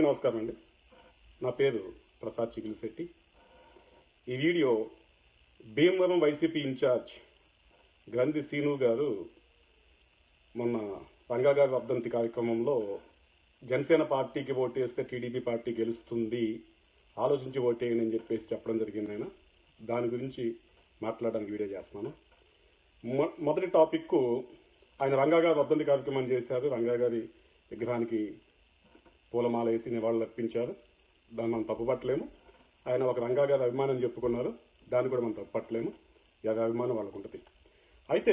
నమస్కారం అండి. నా పేరు ప్రసాద్ చిగిలిశెట్టి. ఈ వీడియో భీమవరం వైసీపీ ఇన్ఛార్జ్ గ్రంథి సీను గారు మొన్న రంగా గారి వర్ధంతి కార్యక్రమంలో జనసేన పార్టీకి ఓటేస్తే టీడీపీ పార్టీ గెలుస్తుంది, ఆలోచించి ఓటేయండి అని చెప్పేసి చెప్పడం జరిగింది. దాని గురించి మాట్లాడడానికి వీడియో చేస్తున్నాను. మొదటి టాపిక్, ఆయన రంగా గారి వర్ధంతి కార్యక్రమం చేశారు. రంగా గారి విగ్రహానికి పూలమాల వేసి నివాళులు అర్పించారు. దాన్ని మనం తప్పుపట్టలేము. ఆయన ఒక రంగా గారి అభిమానం చెప్పుకున్నారు, దాన్ని కూడా మనం తప్పుపట్టలేము. ఎవరి అభిమానం వాళ్ళకు ఉంటుంది. అయితే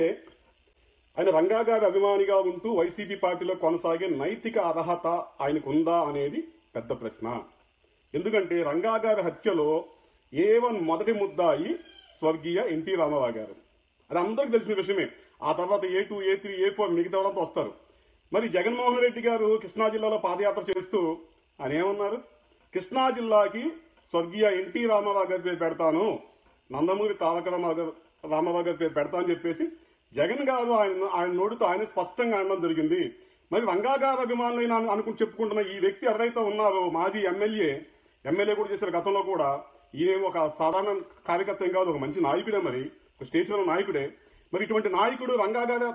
ఆయన రంగా గారి అభిమానిగా ఉంటూ వైసీపీ పార్టీలో కొనసాగే నైతిక అర్హత ఆయనకు ఉందా అనేది పెద్ద ప్రశ్న. ఎందుకంటే రంగా గారి హత్యలో A1 మొదటి ముద్దాయి స్వర్గీయ ఎన్టీ రామారావు గారు. అది అందరికీ తెలిసిన విషయమే. ఆ తర్వాత A2, A3, A4 మిగతా వాళ్ళంతా వస్తారు. మరి జగన్మోహన్ రెడ్డి గారు కృష్ణా జిల్లాలో పాదయాత్ర చేస్తూ ఆయన ఏమన్నారు? కృష్ణా జిల్లాకి స్వర్గీయ ఎన్టీ రామారావు గారి పేరు పెడతాను, నందమూరి తారక రామారావు గారి పేరు పెడతా అని చెప్పేసి జగన్ గారు ఆయన నోటితో ఆయన స్పష్టంగా అనడం జరిగింది. మరి రంగా గారి అభిమానులైన అనుకుని చెప్పుకుంటున్న ఈ వ్యక్తి ఎవరైతే ఉన్నారో, మాజీ ఎమ్మెల్యే కూడా చేశారు గతంలో కూడా. ఈయన ఒక సాధారణ కార్యకర్త కాదు, ఒక మంచి నాయకుడే, మరి ఒక స్టేషన్లో నాయకుడే. మరి ఇటువంటి నాయకుడు, రంగా గారి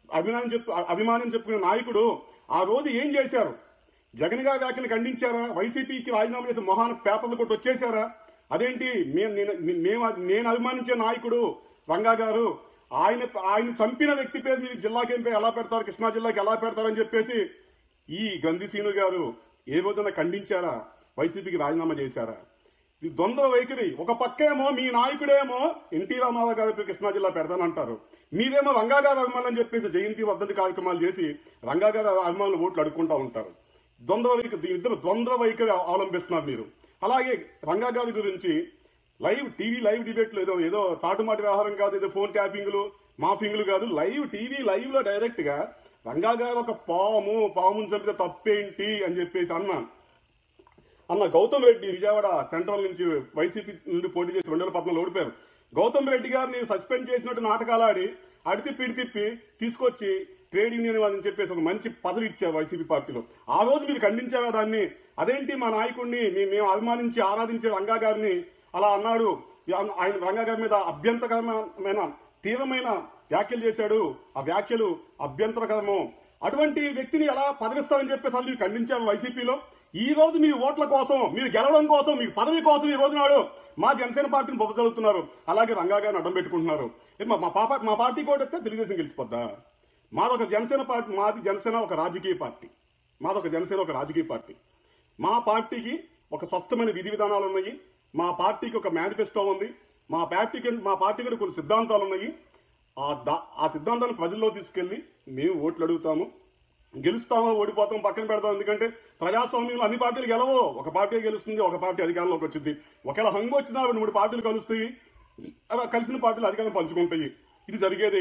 అభిమానం చెప్పుకునే నాయకుడు ఆ రోజు ఏం చేశారు? జగన్ గారి వ్యాఖ్యలు ఖండించారా? వైసీపీకి రాజీనామా చేసి మొహాన పేపర్లు కొట్టి వచ్చేశారా? అదేంటి నేను అభిమానించే నాయకుడు రంగా గారు, ఆయన చంపిన వ్యక్తి పేరు మీరు జిల్లాకి ఎలా పెడతారు, కృష్ణా జిల్లాకి ఎలా పెడతారని చెప్పేసి ఈ గ్రంథి సీను గారు ఏ రోజున ఖండించారా? వైసీపీకి రాజీనామా చేశారా? ఇది ద్వంద్వ వైఖరి. ఒక పక్కేమో మీ నాయకుడేమో ఎన్టీ రామారావు గారి కృష్ణా జిల్లా పెడతానంటారు, మీరేమో రంగా గారి అభిమానులు అని చెప్పేసి జయంతి వర్ధంతి కార్యక్రమాలు చేసి రంగా గారి అభిమానులు ఓట్లు అడుక్కుంటా ఉంటారు. ఇద్దరు ద్వంద్వ వైఖరి అవలంబిస్తున్నారు మీరు. అలాగే రంగా గారి గురించి టీవీ లైవ్ డిబేట్లు ఏదో చాటుమాటి వ్యవహారం కాదు, ఏదో ఫోన్ ట్యాపింగ్లు మాఫింగ్లు కాదు, టీవీ లైవ్ లో డైరెక్ట్ గా రంగా గారు ఒక పాముని చంపితే తప్పేంటి అని చెప్పేసి అన్న గౌతమ్ రెడ్డి విజయవాడ సెంట్రల్ నుంచి వైసీపీ నుండి పోటీ చేసి 2014 ఓడిపోయారు. గౌతమ్ రెడ్డి గారిని సస్పెండ్ చేసినట్టు నాటకాలు ఆడి తిప్పి తీసుకొచ్చి ట్రేడ్ యూనియన్ అని చెప్పేసి ఒక మంచి పదవి ఇచ్చారు వైసీపీ పార్టీలో. ఆ రోజు మీరు ఖండించారా దాన్ని? అదేంటి మా నాయకుడిని మేము అభిమానించి ఆరాధించే రంగా గారిని అలా అన్నాడు, ఆయన రంగా గారి మీద అభ్యంతరకరమైన తీవ్రమైన వ్యాఖ్యలు చేశాడు, ఆ వ్యాఖ్యలు అభ్యంతరకరము, అటువంటి వ్యక్తిని ఎలా పదవిస్తారని చెప్పేసి మీరు ఖండించారు వైసీపీలో. ఈ రోజు మీ ఓట్ల కోసం, మీరు గెలవడం కోసం, మీ పదవి కోసం ఈ రోజు నాడు మా జనసేన పార్టీని బొబ్బగలుగుతున్నారు. అలాగే రంగా గారిని అడ్డం పెట్టుకుంటున్నారు. మా పార్టీ కూడా వస్తే తెలుగుదేశం గెలిచిపోద్దా? మాది జనసేన ఒక రాజకీయ పార్టీ. మా పార్టీకి ఒక స్పష్టమైన విధి విధానాలు ఉన్నాయి. మా పార్టీకి ఒక మేనిఫెస్టో ఉంది. మా పార్టీకి కొన్ని సిద్ధాంతాలు ఉన్నాయి. ఆ సిద్ధాంతాలను ప్రజల్లో తీసుకెళ్లి మేము ఓట్లు అడుగుతాము. గెలుస్తామో ఓడిపోతాం పక్కన పెడతాం. ఎందుకంటే ప్రజాస్వామ్యంలో అన్ని పార్టీలు గెలవో, ఒక పార్టీ గెలుస్తుంది, ఒక పార్టీ అధికారంలోకి వచ్చింది. ఒకవేళ హంగు వచ్చినా 2-3 పార్టీలు కలుస్తాయి, కలిసిన పార్టీలు అధికారం పంచుకుంటాయి. ఇది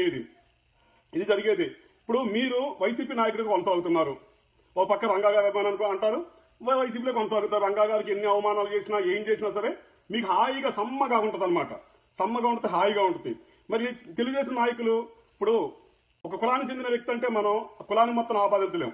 జరిగేది. ఇప్పుడు మీరు వైసీపీ నాయకుడిగా కొనసాగుతున్నారు. ఒక పక్క రంగా గారి అభిమానం అంటారు, వైసీపీలో కొనసాగుతారు. రంగా గారికి ఎన్ని అవమానాలు చేసినా ఏం చేసినా సరే మీకు హాయిగా సమ్మగా ఉంటుంది అనమాట. సమ్మగా ఉంటుంది, హాయిగా ఉంటుంది. మరి తెలుగుదేశం నాయకులు ఇప్పుడు ఒక కులానికి చెందిన వ్యక్తి అంటే మనం కులాన్ని మొత్తం ఆపాదించలేం.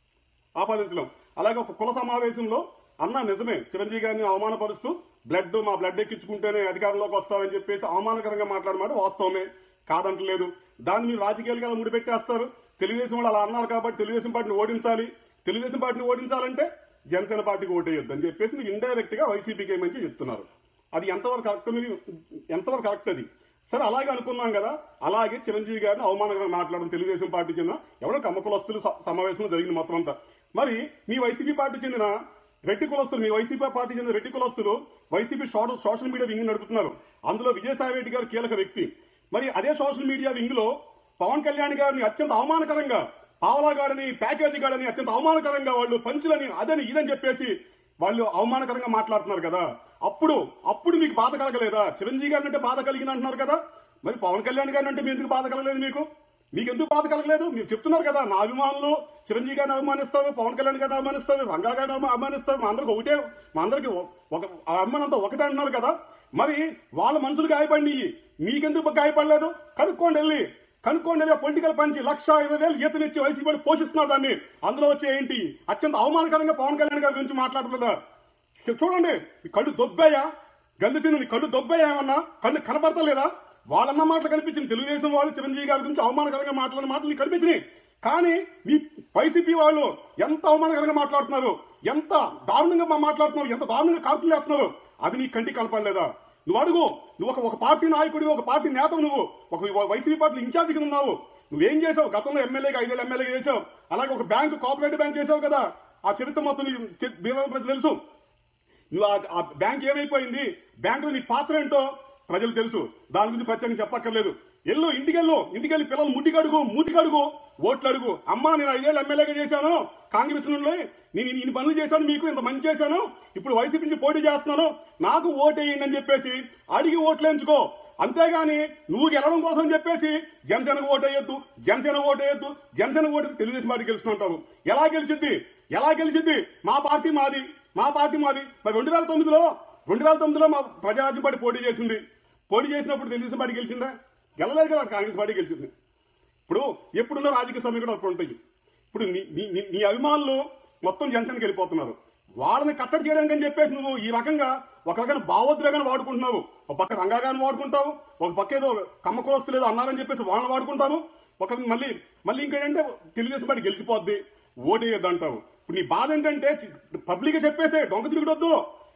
అలాగే ఒక కుల సమావేశంలో అన్న నిజమే చిరంజీవి గారిని అవమానపరుస్తూ మా బ్లడ్ ఎక్కించుకుంటేనే అధికారంలోకి వస్తారని చెప్పేసి అవమానకరంగా మాట్లాడమాట వాస్తవమే, కాదంటలేదు. దాన్ని మీరు రాజకీయాలుగా ముడిపెట్టేస్తారు. తెలుగుదేశం వాళ్ళు అలా అన్నారు కాబట్టి తెలుగుదేశం పార్టీని ఓడించాలంటే జనసేన పార్టీకి ఓటేయొద్దు అని చెప్పేసి మీరు ఇండైరెక్ట్ గా వైసీపీకి ఏమని చెప్తున్నారు. అది ఎంతవరకు కరెక్ట్ అది? సరే, అలాగే అనుకున్నాం కదా. అలాగే చిరంజీవి గారిని అవమానంగా మాట్లాడడం తెలుగుదేశం పార్టీ చెందిన ఎవరో కమ్మ కులస్తులు సమావేశంలో జరిగింది మొత్తం అంతా. మరి మీ వైసీపీ పార్టీ చెందిన రెడ్డి కులస్తులు వైసీపీ సోషల్ మీడియా వింగ్ నడుపుతున్నారు. అందులో విజయసాయి రెడ్డి గారు కీలక వ్యక్తి. మరి అదే సోషల్ మీడియా వింగ్ లో పవన్ కళ్యాణ్ గారిని అత్యంత అవమానకరంగా, పావలాగాడని, ప్యాకేజీ గాడని అత్యంత అవమానకరంగా వాళ్ళు పంచులని అదని ఇదని చెప్పేసి వాళ్ళు అవమానకరంగా మాట్లాడుతున్నారు కదా. అప్పుడు మీకు బాధ కలగలేదా? చిరంజీవి గారిని అంటే బాధ కలిగింది అంటున్నారు కదా. మరి పవన్ కళ్యాణ్ గారిని అంటే ఎందుకు బాధ కలగలేదు? మీకు ఎందుకు బాధ కలగలేదు? మీరు చెప్తున్నారు కదా, నా అభిమానులు చిరంజీవి గారిని అభిమానిస్తారు, పవన్ కళ్యాణ్ గారిని అభిమానిస్తారు, రంగా గారిని అభిమానిస్తారు, మా అందరికి ఒక అభిమానంతో ఒకటే అంటున్నారు కదా. మరి వాళ్ళ మనసులు గాయపడినాయి, మీకెందుకు గాయపడలేదు? కనుక్కోండి, వెళ్ళి కనుక్కోండి. పొలిటికల్ పంచి 1,20,000 జీతం ఇచ్చి వైసీపీ పోషిస్తున్నారు దాన్ని. అందులో వచ్చే ఏంటి అత్యంత అవమానకరంగా పవన్ కళ్యాణ్ గారి గురించి మాట్లాడుతుందా? చూడండి, కళ్ళు దొబ్బాయా? గంధసీను నీ కళ్ళు దొబ్బాయా? ఏమన్నా కళ్ళు కనపడతలేదా? వాళ్ళన్న మాటలు కనిపించింది. తెలుగుదేశం వాళ్ళు చిరంజీవి గారి గురించి అవమానకరంగా మాట్లాడిన మాటలు నీకు కనిపించినాయి. కానీ మీ వైసీపీ వాళ్ళు ఎంత అవమానకరంగా మాట్లాడుతున్నారు, ఎంత దారుణంగా మాట్లాడుతున్నారు, ఎంత దారుణంగా కాల్పులు వేస్తున్నారు, అది నీ కంటికి కనపడలేదా? నువ్వు అడుగు. నువ్వు ఒక పార్టీ నాయకుడివి, ఒక పార్టీ నేతవు, నువ్వు ఒక వైసీపీ పార్టీ ఇన్ఛార్జిగా ఉన్నావు. నువ్వేం చేసావు? గతంలో ఎమ్మెల్యేగా 5 ఏళ్ళు ఎమ్మెల్యేగా చేసావు. అలాగే ఒక బ్యాంకు, కోఆపరేటివ్ బ్యాంక్ చేసావు కదా. ఆ చరిత్ర మొత్తం తెలుసు. నువ్వు ఆ బ్యాంక్ ఏమైపోయింది, బ్యాంకులో నీ పాత్ర ఏంటో ప్రజలు తెలుసు. దాని గురించి ప్రత్యేకంగా చెప్పక్కర్లేదు. ఇంటికెళ్ళి పిల్లలు మూతికడుగు ఓట్లు అడుగు. అమ్మా, నేను 5 ఏళ్ళు ఎమ్మెల్యేగా చేశాను, కాంగ్రెస్ నుండి నేను ఇన్ని పనులు చేశాను, మీకు ఇంత మంచి చేశాను, ఇప్పుడు వైసీపీ నుంచి పోటీ చేస్తున్నాను, నాకు ఓటేయండి అని చెప్పేసి అడిగి ఓట్లు ఎంచుకో. అంతేగాని నువ్వు గెలవడం కోసం చెప్పేసి జనసేనకు ఓటేయొద్దు, జనసేన ఓటు తెలుగుదేశం పార్టీ గెలుస్తుంటావు. ఎలా గెలిచిద్ది? మా పార్టీ మాది. మరి 2009లో మా ప్రజారాజ్యం పార్టీ పోటీ చేసినప్పుడు తెలుగుదేశం పార్టీ గెలిచిందా? గెలలేదు కదా, కాంగ్రెస్ పార్టీ గెలిచింది. ఇప్పుడు ఎప్పుడున్న రాజకీయ సమీకరణలు అప్పుడు ఉంటాయి. ఇప్పుడు నీ అభిమానులు మొత్తం జనసేనకి వెళ్ళిపోతున్నారు. వాళ్ళని కట్టడి చేయడానికి అని చెప్పేసి నువ్వు ఈ రకంగా ఒక రకమైన భావోద్వేగాన్ని వాడుకుంటున్నావు. ఒక పక్క రంగాగాన్ని వాడుకుంటావు, ఒక పక్క ఏదో కమ్మ కులస్తులు ఏదో అన్నారని చెప్పేసి వాళ్ళని వాడుకుంటాను. ఒక మళ్ళీ ఇంకేంటంటే తెలుగుదేశం పార్టీ గెలిచిపోద్ది, ఓటేయద్దు అంటావు. ఇప్పుడు నీ బాధ ఏంటంటే పబ్లిక్ చెప్పేసే దొంగ తిరుగుడొద్దు,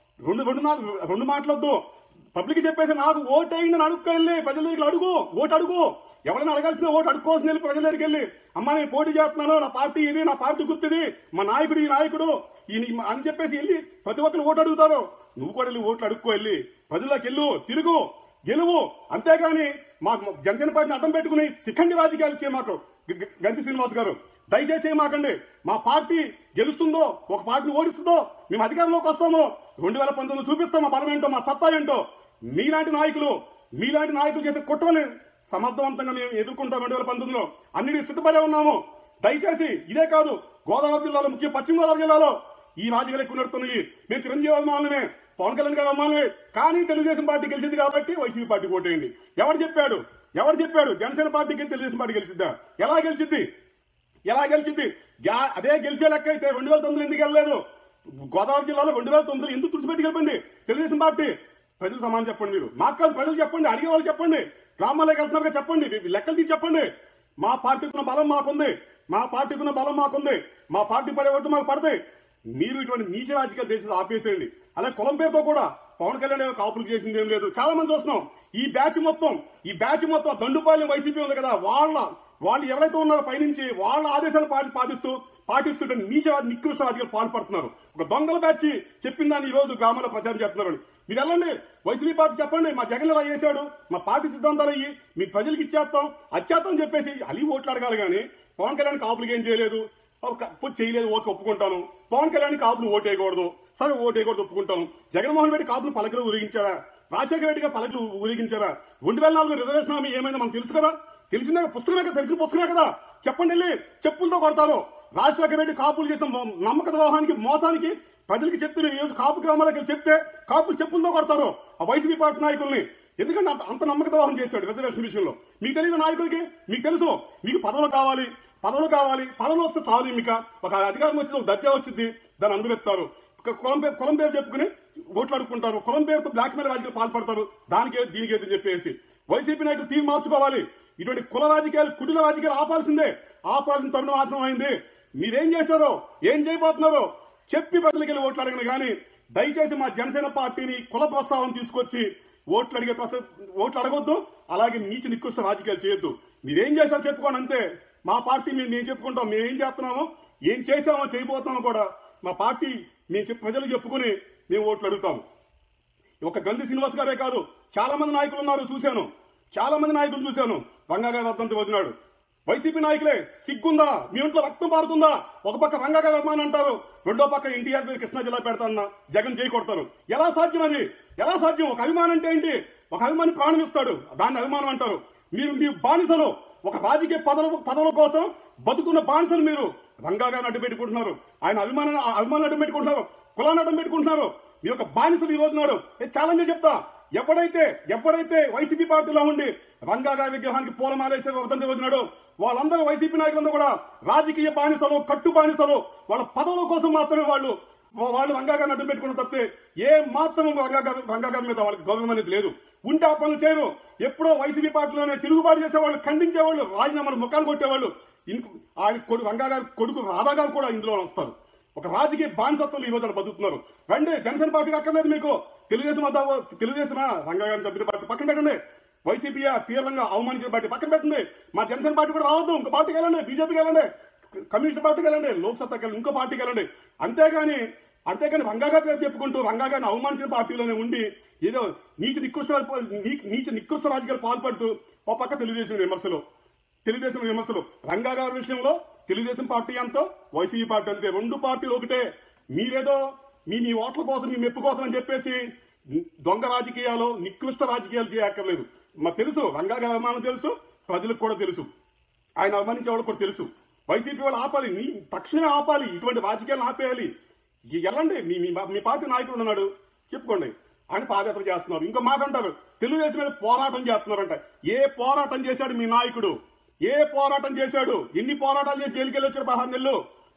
రెండు మాటలొద్దు. పబ్లిక్ చెప్పేసి నాకు ఓటేయండి అని అడుక్కెళ్ళి ప్రజల దగ్గర ఓటు అడుగు. ఎవరైనా అడగాల్సిన ఓటు అడుక్కోవాల్సిన వెళ్ళి ప్రజల దగ్గరికి వెళ్ళి, అమ్మా నేను పోటీ చేస్తున్నాను, నా పార్టీ ఇది, నా పార్టీ గుర్తుది, మా నాయకుడు ఈ నాయకుడు అని చెప్పేసి వెళ్ళి ప్రతి ఒక్కరు ఓటు అడుగుతారు. నువ్వు కూడా వెళ్ళి ఓట్లు అడుక్కో, వెళ్ళి ప్రజల్లోకి తిరుగు, గెలువు. అంతేగాని మా జనసేన పార్టీని అడ్డం పెట్టుకుని శిఖండి రాజకీయాలు చేయమాకు. గంతి శ్రీనివాస్ గారు, దయచేసి చేయమాకండి. మా పార్టీ గెలుస్తుందో, ఒక పార్టీని ఓడిస్తుందో, మేము అధికారంలోకి వస్తామో, 2019 చూపిస్తాం మా బలం ఏంటో, మా సత్తా ఏంటో. మీలాంటి నాయకులు చేసే కుట్రని సమర్థవంతంగా మేము ఎదుర్కొంటాం. 2019లో అన్నిటికీ సిద్ధపడే ఉన్నాము. దయచేసి ఇదే కాదు, గోదావరి జిల్లాలో, ముఖ్య పశ్చిమ గోదావరి జిల్లాలో ఈ రాజకీయాలు ఎక్కువ నడుస్తున్నాయి. మేము చిరంజీవి అభిమానులమే, పవన్ కళ్యాణ్ గారి అభిమానులే. కానీ తెలుగుదేశం పార్టీ గెలిచింది కాబట్టి వైసీపీ పార్టీ ఓటేయండి. ఎవరు చెప్పాడు జనసేన పార్టీకి తెలుగుదేశం పార్టీ గెలిచిద్దా? ఎలా గెలిచిద్ది? అదే గెలిచే లెక్క అయితే 2009 ఎందుకు వెళ్ళలేదు? గోదావరి జిల్లాలో 2009 ఎందుకు తుడిచిపెట్టి గెలిపింది తెలుగుదేశం పార్టీ? ప్రజలు సమానం చెప్పండి. మీరు మాకు కాదు, ప్రజలు చెప్పండి, అడిగే వాళ్ళు చెప్పండి, గ్రామాల్లోకి వెళ్తున్నారుగా చెప్పండి, లెక్కలు తీసి చెప్పండి. మా పార్టీకి ఉన్న బలం మాకుంది, మా పార్టీ పడే ఓట్లు మాకు పడతాయి. మీరు ఇటువంటి నీచ రాజకీయాలు దేశంలో ఆపేసేయండి. అలాగే కులం పేరుతో కూడా పవన్ కళ్యాణ్ కాపులు చేసింది ఏం లేదు. చాలా మంది చూస్తున్నాం. ఈ బ్యాచ్ మొత్తం దండుపాలెం వైసీపీ ఉంది కదా, వాళ్ళు ఎవరైతే ఉన్నారో పైనుంచి వాళ్ళ ఆదేశాలు పాటిస్తుంటే నికృష్ట రాజకీయాలు పాల్పడుతున్నారు. ఒక దొంగల బ్యాచ్ చెప్పిన దాన్ని ఈ రోజు గ్రామాల్లో ప్రచారం చేస్తున్నారు. మీరు వెళ్ళండి, వైసీపీ పార్టీ చెప్పండి, మా జగన్ ఇలా చేశాడు, మా పార్టీ సిద్ధాంతాలు అయ్యి మీ ప్రజలకు అచ్చేస్తాం చెప్పేసి అలి ఓట్లు అడగాలి. కానీ పవన్ కళ్యాణ్ కాపులకి ఏం చేయలేదు, ఓట్లు ఒప్పుకుంటాను. పవన్ కళ్యాణ్ కాపులు ఓటేయకూడదు, సరే ఓటేయకూడదు ఒప్పుకుంటాను. జగన్మోహన్ రెడ్డి కాపులు పలకలు ఊరేగించారా? రాజశేఖర రెడ్డిగా పలకలు ఊరేగించారా? 2004 రిజర్వేషన్ హామీ ఏమైనా మనకు తెలుసు కదా, తెలిసిన పుస్తకమే కదా. చెప్పండి, వెళ్ళి చెప్పులతో కొడతారు. రాజశేఖర రెడ్డి కాపులు చేసిన నమ్మక ద్రోహానికి, మోసానికి ప్రజలకి చెప్తే, ఈరోజు కాపు గ్రామాలకు చెప్తే కాపులు చెప్పులతో కొడతారు ఆ వైసీపీ పార్టీ నాయకుల్ని. ఎందుకంటే అంత నమ్మక ద్రోహం చేశాడు రిజర్వేషన్ విషయంలో. మీకు తెలియదు నాయకులకి, మీకు తెలుసు. మీకు పదవులు కావాలి, పదవులు వస్తే చాలు. మీకు ఒక అధికారం వచ్చింది, ఒక దర్జా వచ్చింది, దాన్ని అందువెత్తారు. కులం పేరు చెప్పుకుని ఓట్లు అడుక్కుంటారు, కులం పేరుతో బ్లాక్ మెయిల్ రాజకీయాలు పాల్పడతారు. దీనికేదని చెప్పేసి వైసీపీ నాయకులు తీరు మార్చుకోవాలి. ఇటువంటి కుల రాజకీయాలు, కుటిల రాజకీయాలు ఆపాల్సిన తరుణం ఆసనం అయింది. మీరేం చేశారో, ఏం చేయబోతున్నారో చెప్పి ప్రజలకి వెళ్ళి ఓట్లు అడగను. కానీ దయచేసి మా జనసేన పార్టీని కుల ప్రస్తావన తీసుకొచ్చి ఓట్లు అడగొద్దు. అలాగే నీచ నికృష్ట రాజకీయాలు చేయొద్దు. మీరేం చేశారో చెప్పుకోండి అంతే. మా పార్టీ మేము చెప్పుకుంటాం, మేమేం చేస్తున్నామో, ఏం చేసామో, చేయబోతున్నామో కూడా మా పార్టీ ప్రజలు చెప్పుకుని మేము ఓట్లు అడుగుతాము. ఒక గంధి శ్రీనివాస్ గారే కాదు, చాలా మంది నాయకులు ఉన్నారు, చూశాను. రంగా గారి వద్దంతా వదిలాడు. వైసీపీ నాయకులే, సిగ్గుందా? మీ ఇంట్లో రక్తం పారుతుందా? ఒక పక్క రంగా గారి అభిమానం అంటారు, రెండో పక్క ఎన్టీఆర్ పేరు కృష్ణా జిల్లా పెడతానన్నా జగన్ చేయి కొడతారు. ఎలా సాధ్యం అది? ఒక అభిమానం అంటే ఏంటి? ఒక అభిమాని ప్రాణం ఇస్తాడు, దాన్ని అభిమానం అంటారు. మీరు బానిసలు, ఒక రాజకీయ పదవుల కోసం బతుకున్న బానిసలు మీరు. రంగా గారిని అడ్డు పెట్టుకుంటున్నారు, ఆయన అభిమానాన్ని అడ్డు పెట్టుకుంటున్నారు, కులాన్ని అడ్డం పెట్టుకుంటున్నారు. మీ యొక్క బానిసలు ఈ రోజు నాడు ఛాలెంజ్ చెప్తా, ఎప్పుడైతే వైసీపీ పార్టీలో ఉండి రంగా గారి విగ్రహానికి పూలమాలేసే వద్దంటే వచ్చినాడు వాళ్ళందరూ వైసీపీ నాయకులందరూ కూడా రాజకీయ బానిసలు, కట్టు బానిసలు. వాళ్ళ పదవుల కోసం మాత్రమే వాళ్ళు రంగా గారిని అడ్డం పెట్టుకుని తప్పితే ఏ మాత్రం రంగా గారి మీద వాళ్ళకి గౌరవం అనేది లేదు. ఉంటే ఆ పనులు చేయరు. ఎప్పుడో వైసీపీ పార్టీలోనే తిరుగుబాటు చేసేవాళ్ళు, ఖండించేవాళ్ళు, రాజీనామాలు ముఖాలు కొట్టేవాళ్ళు. ఆయన రంగా గారి కొడుకు రాధా గారు కూడా ఇందులో వస్తారు. ఒక రాజకీయ బానిసత్వం ఈ రోజు బతుకుతున్నారు. రండి, జనసేన పార్టీకి అక్కర్లేదు మీకు. తెలుగుదేశమా రంగా గారిని చంపిన పార్టీ పక్కన పెట్టండి. వైసీపీ తీవ్రంగా అవమానించిన పార్టీ పక్కన పెట్టండి. మా జనసేన పార్టీ కూడా రావద్దు. ఇంకో పార్టీకి వెళ్ళండి, బీజేపీకి వెళ్ళండి, కమ్యూనిస్ట్ పార్టీకి వెళ్ళండి, లోక్సత్తాకి వెళ్ళండి, ఇంకో పార్టీకి వెళ్ళండి. అంతేగాని రంగా గారి పేరు చెప్పుకుంటూ రంగా గారిని అవమానించిన పార్టీలోనే ఉండి ఏదో నీచ నికృష్ట రాజకీయాలు పాల్పడుతూ ఓ పక్క తెలుగుదేశం విమర్శలు. రంగా గారి విషయంలో తెలుగుదేశం పార్టీ అంతా, వైసీపీ పార్టీ అంతే. రెండు పార్టీలు ఒకటే. మీరేదో మీ ఓట్ల కోసం, మీ మెప్పు కోసం అని చెప్పేసి దొంగ రాజకీయాలు, నికృష్ట రాజకీయాలు చేయక్కర్లేదు. మాకు తెలుసు రంగా గారి అవమానం తెలుసు, ప్రజలకు కూడా తెలుసు, ఆయన అవమానించే వాళ్ళకి కూడా తెలుసు. వైసీపీ వాళ్ళు ఆపాలి, తక్షణమే ఆపాలి, ఇటువంటి రాజకీయాలను ఆపేయాలి. వెళ్ళండి, మీ పార్టీ నాయకుడు ఉన్నాడు, చెప్పుకోండి. ఆయన పాదయాత్ర చేస్తున్నారు. ఇంకో మాట అంటారు తెలుగుదేశం మీద పోరాటం చేస్తున్నారంట. ఏ పోరాటం చేశాడు మీ నాయకుడు? ఏ పోరాటం చేశాడు? ఎన్ని పోరాటాలు చేసి జైలుకి వెళ్ళి వచ్చారు 16 నెలలు?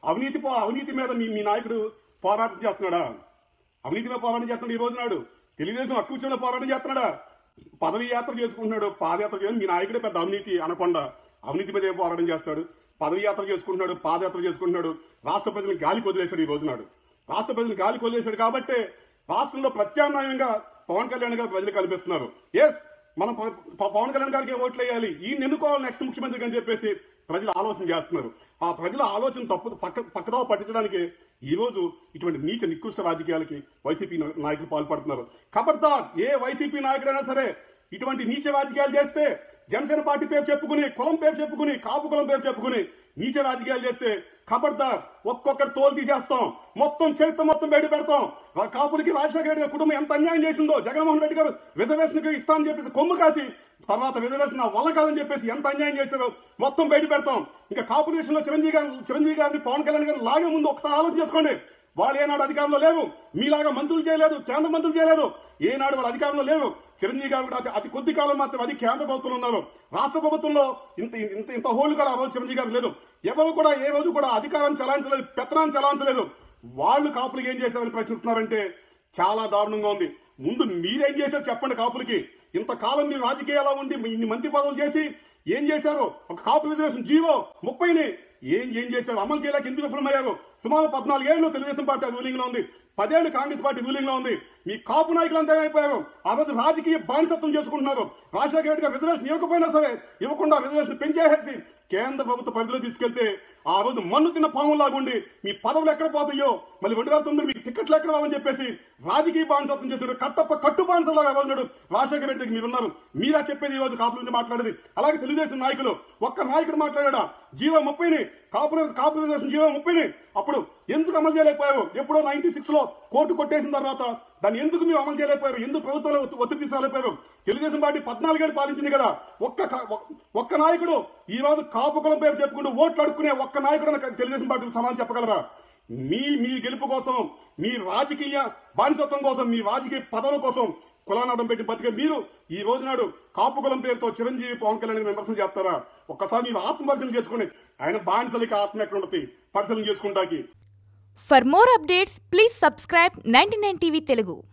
అవినీతి మీద మీ నాయకుడు పోరాటం చేస్తున్నాడా? అవినీతి మీద పోరాటం చేస్తున్నాడు ఈ రోజు నాడు. తెలుగుదేశం హక్కు విషయంలో పోరాటం చేస్తున్నాడా? పదవి యాత్ర చేసుకుంటున్నాడు, పాదయాత్ర చేయడం. మీ నాయకుడే పెద్ద అవినీతి అనకుండా అవినీతి మీద ఏం పోరాటం చేస్తాడు? పదవి యాత్ర చేసుకుంటున్నాడు, పాదయాత్ర చేసుకుంటున్నాడు. రాష్ట్ర ప్రజలను గాలికి వదిలేశాడు ఈ రోజు నాడు. రాష్ట్ర ప్రజలను గాలికి వదిలేశాడు కాబట్టి రాష్ట్రంలో ప్రత్యామ్నాయంగా పవన్ కళ్యాణ్ గారు ప్రజలు కల్పిస్తున్నారు. ఎస్, మనం పవన్ కళ్యాణ్ గారికి ఓట్లు వేయాలి, ఈయన ఎన్నుకోవాలి నెక్స్ట్ ముఖ్యమంత్రికి అని చెప్పేసి ప్రజలు ఆలోచన చేస్తున్నారు. ఆ ప్రజల ఆలోచన పక్కదో పట్టించడానికి ఈ రోజు ఇటువంటి నీచ నికృష్ట రాజకీయాలకి వైసీపీ నాయకులు పాల్పడుతున్నారు. ఖబర్దార్, ఏ వైసీపీ నాయకుడైనా సరే ఇటువంటి నీచ రాజకీయాలు చేస్తే, జనసేన పార్టీ పేరు చెప్పుకుని, కులం పేరు చెప్పుకుని, కాపు కులం పేరు చెప్పుకుని నీచ రాజకీయాలు చేస్తే ఖబర్దార్, ఒక్కొక్కరు తోలు తీసేస్తాం, మొత్తం చరిత్ర మొత్తం బయట పెడతాం. కాపులకి రాజశేఖర రెడ్డి గారి కుటుంబం ఎంత అన్యాయం చేసిందో, జగన్మోహన్ రెడ్డి గారు రిజర్వేషన్ ఇస్తానని చెప్పేసి కొమ్ము కాసి తర్వాత రిజర్వేషన్ వల్ల కాదని చెప్పేసి ఎంత అన్యాయం చేశారో మొత్తం బయట పెడతాం. ఇంకా కాపుల విషయంలో చిరంజీవి గారిని పవన్ కళ్యాణ్ గారు లాగే ముందు ఒకసారి ఆలోచన చేసుకోండి. వాళ్ళు ఏనాడు అధికారంలో లేరు, మీలాగా మంత్రులు చేయలేదు, కేంద్ర మంత్రులు చేయలేదు. ఏనాడు వాళ్ళు అధికారంలో లేరు. చిరంజీవి గారు అతి కొద్ది కాలం మాత్రం అది కేంద్ర ప్రభుత్వంలో ఉన్నారు. రాష్ట్ర ప్రభుత్వంలో ఇంత హోల్డ్ కూడా ఆ రోజు చిరంజీవి గారు లేదు. ఎవరు కూడా ఏ రోజు కూడా అధికారం చలాయించలేదు, పెత్తనాన్ని చలాయించలేదు. వాళ్ళు కాపులకి ఏం చేశారని ప్రశ్నిస్తున్నారంటే చాలా దారుణంగా ఉంది. ముందు మీరేం చేశారు చెప్పండి కాపులకి. ఇంతకాలం మీరు రాజకీయాల్లో ఉండి ఇన్ని మంత్రి పదవులు చేసి ఏం చేశారు? ఒక కాపు రిజర్వేషన్ జీవో 30ని ఏం చేశారు? అమలు చేయలేక ఎందుకు విఫలమయ్యారు? సుమారు 14 ఏళ్ళు తెలుగుదేశం పార్టీ రూలింగ్ లో ఉంది, 10 ఏళ్ళు కాంగ్రెస్ పార్టీ రూలింగ్ లో ఉంది. మీ కాపు నాయకులంతా అయిపోయారు. ఆ రోజు రాజకీయ బానిసత్వం చేసుకుంటున్నారు. రాజశేఖర రెడ్డి గారు రిజర్వేషన్ ఇవ్వకపోయినా సరే ఇవ్వకుండా రిజర్వేషన్ పెంచేసి కేంద్ర ప్రభుత్వ పరిధిలో తీసుకెళ్తే ఆ రోజు మన్ను తిన్న పాములాగుండి మీ పదవులు ఎక్కడ పోతాయో, మళ్ళీ 2009 మీకు టికెట్లు ఎక్కడ రావని చెప్పేసి రాజకీయ బానిసత్వం చేశారు. కట్టు బానిసలాగా రోజు రాజశేఖర రెడ్డికి మీరున్నారు. మీరా చెప్పేది ఈ రోజు కాపుల నుంచి మాట్లాడేది. అలాగే తెలుగుదేశం నాయకులు ఒక్క నాయకుడు మాట్లాడా జీవో 30ని, కాపు రిజర్వేషన్ జీవో 30ని అప్పుడు ఎందుకు అమలు చేయలేకపోయారు? ఎప్పుడో 96 లో కోర్టు కొట్టేసిన తర్వాత దాన్ని ఎందుకు మీరు అమలు చేయలేకపోయారు? ఎందుకు ప్రభుత్వంలో ఒత్తిడి తీసుకురాలేకపోయారు? తెలుగుదేశం పార్టీ 14 ఏళ్ళు పాలించింది కదా. ఒక్క నాయకుడు ఈ రోజు కాపు కులం పేరు చెప్పుకుంటూ ఓట్లు అడుక్కునే ఒక్క నాయకుడు తెలుగుదేశం పార్టీకి సమాధానం చెప్పగలరా? మీ గెలుపు కోసం, మీ రాజకీయ బానిసత్వం కోసం, మీ రాజకీయ పదవుల కోసం కులాన్ని అడ్డం పెట్టి బతికే మీరు ఈ రోజు నాడు కాపు కులం పేరుతో చిరంజీవి పవన్ కళ్యాణ్ విమర్శలు చేస్తారా? ఒక్కసారి మీరు ఆత్మపరిశీలన చేసుకోండి. ఆయన బానిసలకి ఆత్మ ఎక్కడ ఉంటుంది పరిశీలన చేసుకుంటాకి. For more updates, please subscribe 99 TV Telugu.